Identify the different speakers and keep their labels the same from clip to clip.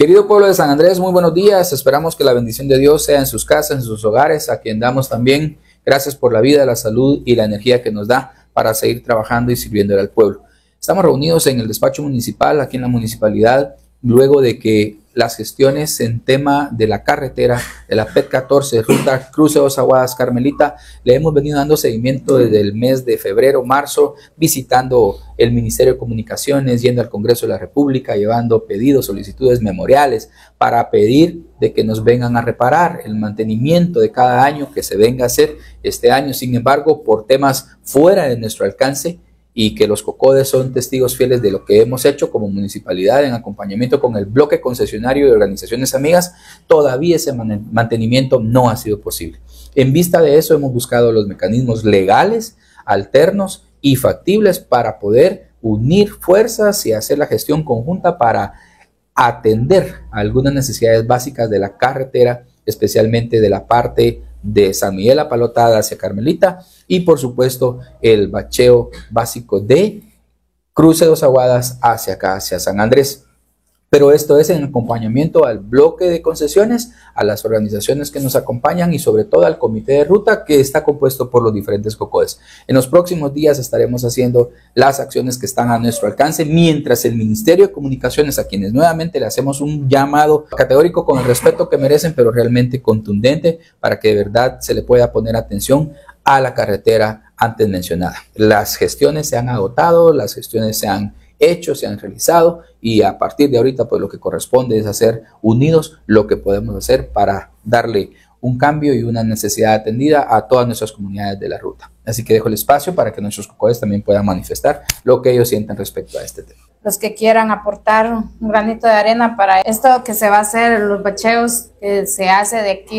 Speaker 1: Querido pueblo de San Andrés, muy buenos días. Esperamos que la bendición de Dios sea en sus casas, en sus hogares, a quien damos también gracias por la vida, la salud y la energía que nos da para seguir trabajando y sirviendo al pueblo. Estamos reunidos en el despacho municipal, aquí en la municipalidad, luego de que las gestiones en tema de la carretera de la PET 14, ruta Cruce Dos Aguadas Carmelita, le hemos venido dando seguimiento desde el mes de febrero, marzo, visitando el Ministerio de Comunicaciones, yendo al Congreso de la República, llevando pedidos, solicitudes memoriales para pedir de que nos vengan a reparar el mantenimiento de cada año que se venga a hacer este año. Sin embargo, por temas fuera de nuestro alcance, y que los COCODES son testigos fieles de lo que hemos hecho como municipalidad en acompañamiento con el bloque concesionario de organizaciones amigas, todavía ese mantenimiento no ha sido posible. En vista de eso, hemos buscado los mecanismos legales, alternos y factibles para poder unir fuerzas y hacer la gestión conjunta para atender algunas necesidades básicas de la carretera, especialmente de la parte de San Miguel a Palotada hacia Carmelita, y por supuesto el bacheo básico de Cruce Dos Aguadas hacia acá, hacia San Andrés. Pero esto es en acompañamiento al bloque de concesiones, a las organizaciones que nos acompañan y sobre todo al comité de ruta que está compuesto por los diferentes COCODES. En los próximos días estaremos haciendo las acciones que están a nuestro alcance, mientras el Ministerio de Comunicaciones, a quienes nuevamente le hacemos un llamado categórico con el respeto que merecen, pero realmente contundente, para que de verdad se le pueda poner atención a la carretera antes mencionada. Las gestiones se han agotado, las gestiones se han hecho, se han realizado, y a partir de ahorita pues lo que corresponde es hacer unidos lo que podemos hacer para darle un cambio y una necesidad atendida a todas nuestras comunidades de la ruta. Así que dejo el espacio para que nuestros COCODES también puedan manifestar lo que ellos sientan respecto a este tema.
Speaker 2: Los que quieran aportar un granito de arena para esto que se va a hacer, los bacheos que se hace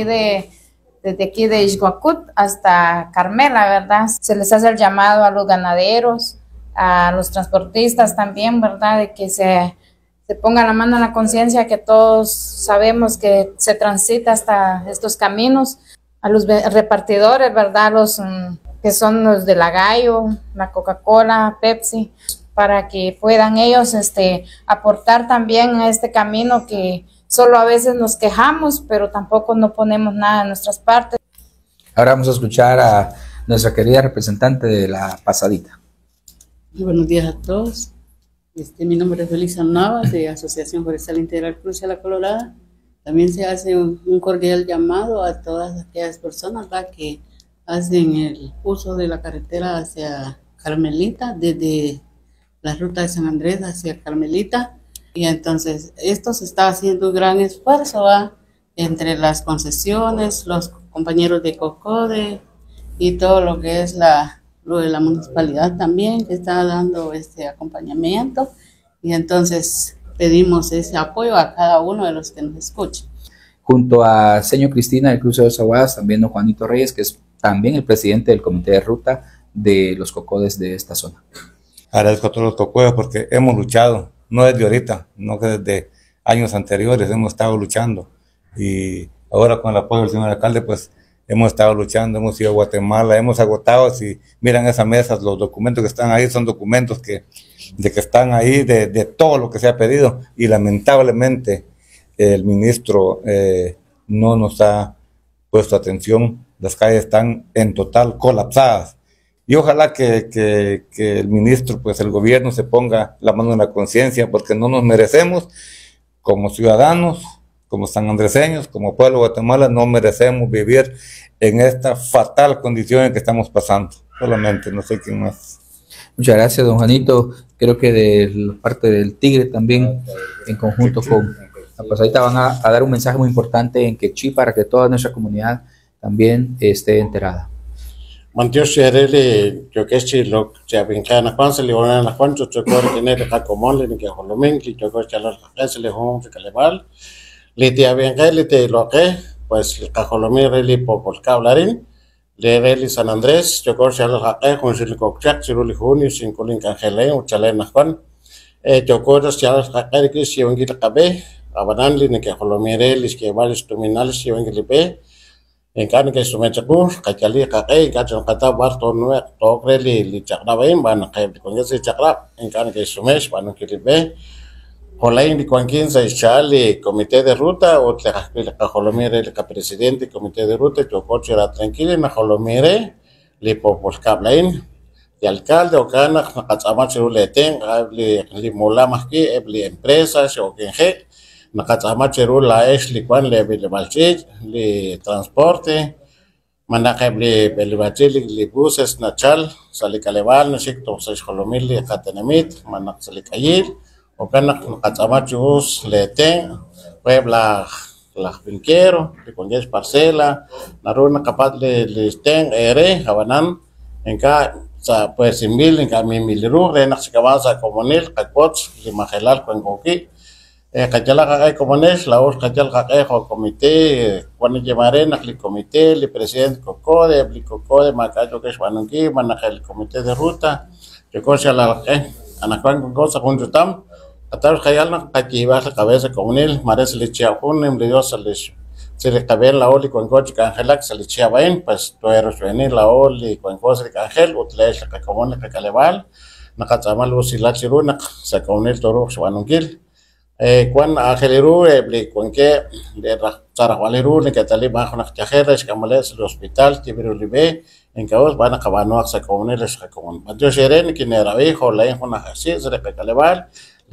Speaker 2: desde aquí de Ixhuacut hasta Carmela, ¿verdad? Se les hace el llamado a los ganaderos, a los transportistas también, ¿verdad? De que se ponga la mano en la conciencia, que todos sabemos que se transita hasta estos caminos, a los repartidores, ¿verdad? Los que son los de la Gallo, la Coca-Cola, Pepsi, para que puedan ellos aportar también a este camino que solo a veces nos quejamos, pero tampoco no ponemos nada de nuestras partes.
Speaker 1: Ahora vamos a escuchar a nuestra querida representante de la pasadita.
Speaker 3: Buenos días a todos. Mi nombre es Belisa Navas, de Asociación Forestal Integral Cruce La Colorada. También se hace un cordial llamado a todas aquellas personas que hacen el uso de la carretera hacia Carmelita, desde la ruta de San Andrés hacia Carmelita. Y entonces esto se está haciendo un gran esfuerzo entre las concesiones, los compañeros de COCODE y todo lo que es lo de la municipalidad también, que está dando este acompañamiento, y entonces pedimos ese apoyo a cada uno de los que nos escuchan.
Speaker 1: Junto a señor Cristina del Cruce de Dos Aguadas, también don Juanito Reyes, que es también el presidente del comité de ruta de los COCODES de esta zona.
Speaker 4: Agradezco a todos los COCODES porque hemos luchado, no desde ahorita, no que desde años anteriores hemos estado luchando, y ahora con el apoyo del señor alcalde pues hemos estado luchando, hemos ido a Guatemala, hemos agotado. Si miran esas mesas, los documentos que están ahí son documentos que están ahí de todo lo que se ha pedido, y lamentablemente el ministro no nos ha puesto atención. Las calles están en total colapsadas, y ojalá que el ministro, pues el gobierno se ponga la mano en la conciencia, porque no nos merecemos como ciudadanos, como sanandreseños, como pueblo de Guatemala, no merecemos vivir en esta fatal condición en que estamos pasando. Solamente, no sé quién más.
Speaker 1: Muchas gracias, don Juanito. Creo que de la parte del Tigre también, en conjunto con la pasadita, van a dar un mensaje muy importante en quechí para que toda nuestra comunidad también esté enterada.
Speaker 5: Mantios Sherele, yo que si lo se avincana Juan se le van a la Juan, yo corre tener Jacomón, ni que Jolomen, que yo corre chalar se le hom se caleval. Le te avincana le te lo que pues el Cajolomé reli por cablarín, le reli San Andrés, yo corre chalar con el cochac, si lo junio sin colin cangelé o chaler na Juan. Yo corre chalar que si un guita cabe, abananli ni que Jolomé reli que varios terminales si un guilipe. En kan ke sumechaku kachali kakai kachon kata bar tonu tokreli li chakra baim ban kai ko ngese chakra en kan ke sumesh ban kilibe Jolain y Juan 15 Chali, comité de ruta, o la Jolomire, el presidente, comité de ruta, tu coche era tranquilo, na Jolomire, le popos cablain, y alcalde, o cana, Nakatamachu leten, li molamaki, li empresas, o quinje, Nakatamachu la es, li quan, le balchich, li transporte, Manakabli Belibachili, li buses, nachal, salicaleval, nashik, se Jolomir, li catenamit, Manak salicayil, o canak Nakatsamachus leten, Puebla la Pinquero, que con 10 parcelas, Naruna capaz de estén, Habanan, en cada pues sin mil, en cada miliru, Renak se avanza comunil, Cacots, Limagelal, Cuencoqui, Cachala Cacay Comunes, la OS Cachal Cacay, comité, cuando llevaré el comité, el presidente Cocode, el Cocode, Macayo que es Banunqui, maneja el comité de ruta, que cosa la Anacuan con cosa con Yutam. Atar Hayalna, aquí va la cabeza comunil, Mares Lichiapun, Embrios Alish. Se le cabía la oli con coche Angelac, se le chiabain, pues tú eres venir la oli con cosa de Angel, utiliza la común que caleval, Nakatzamal Usilachiruna, se comunil Toro, Swanungil. Cuando Angeliru, con que de Zarahualiru, ni que talí bajo una cajera, escamales, el hospital, Tibirulibe, en que van a acabar no se comunil, es común. Yo seré ni que era viejo, la hijo una ejercicio, se le caleval.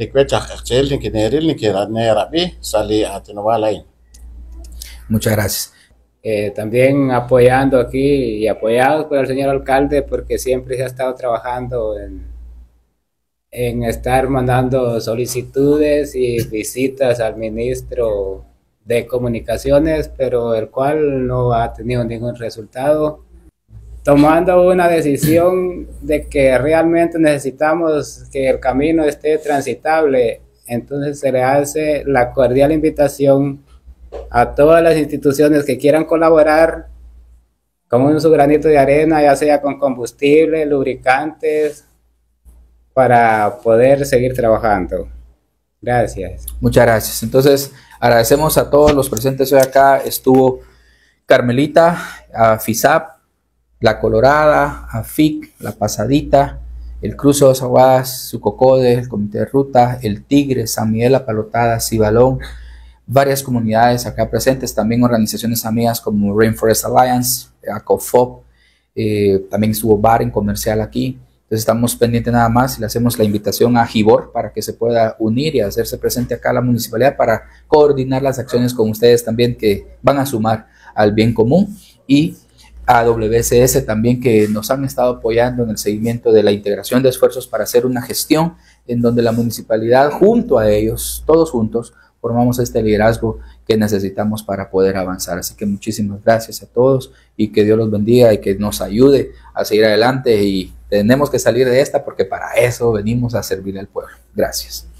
Speaker 1: Muchas gracias.
Speaker 6: También apoyando aquí y apoyados por el señor alcalde, porque siempre se ha estado trabajando en estar mandando solicitudes y visitas al ministro de Comunicaciones, pero el cual no ha tenido ningún resultado, tomando una decisión de que realmente necesitamos que el camino esté transitable. Entonces se le hace la cordial invitación a todas las instituciones que quieran colaborar con su granito de arena, ya sea con combustible, lubricantes, para poder seguir trabajando. Gracias.
Speaker 1: Muchas gracias. Entonces agradecemos a todos los presentes hoy acá. Estuvo Carmelita, a FISAP, La Colorada, AFIC, La Pasadita, el Cruce de Dos Aguadas, Sucocode, el Comité de Ruta, el Tigre, San Miguel, La Palotada, Cibalón, varias comunidades acá presentes, también organizaciones amigas como Rainforest Alliance, ACOFOP, también estuvo Bar en Comercial aquí. Entonces estamos pendientes nada más y le hacemos la invitación a Gibor para que se pueda unir y hacerse presente acá a la municipalidad para coordinar las acciones con ustedes también que van a sumar al bien común, y a WCS también, que nos han estado apoyando en el seguimiento de la integración de esfuerzos para hacer una gestión en donde la municipalidad junto a ellos, todos juntos, formamos este liderazgo que necesitamos para poder avanzar. Así que muchísimas gracias a todos y que Dios los bendiga y que nos ayude a seguir adelante, y tenemos que salir de esta porque para eso venimos a servir al pueblo. Gracias.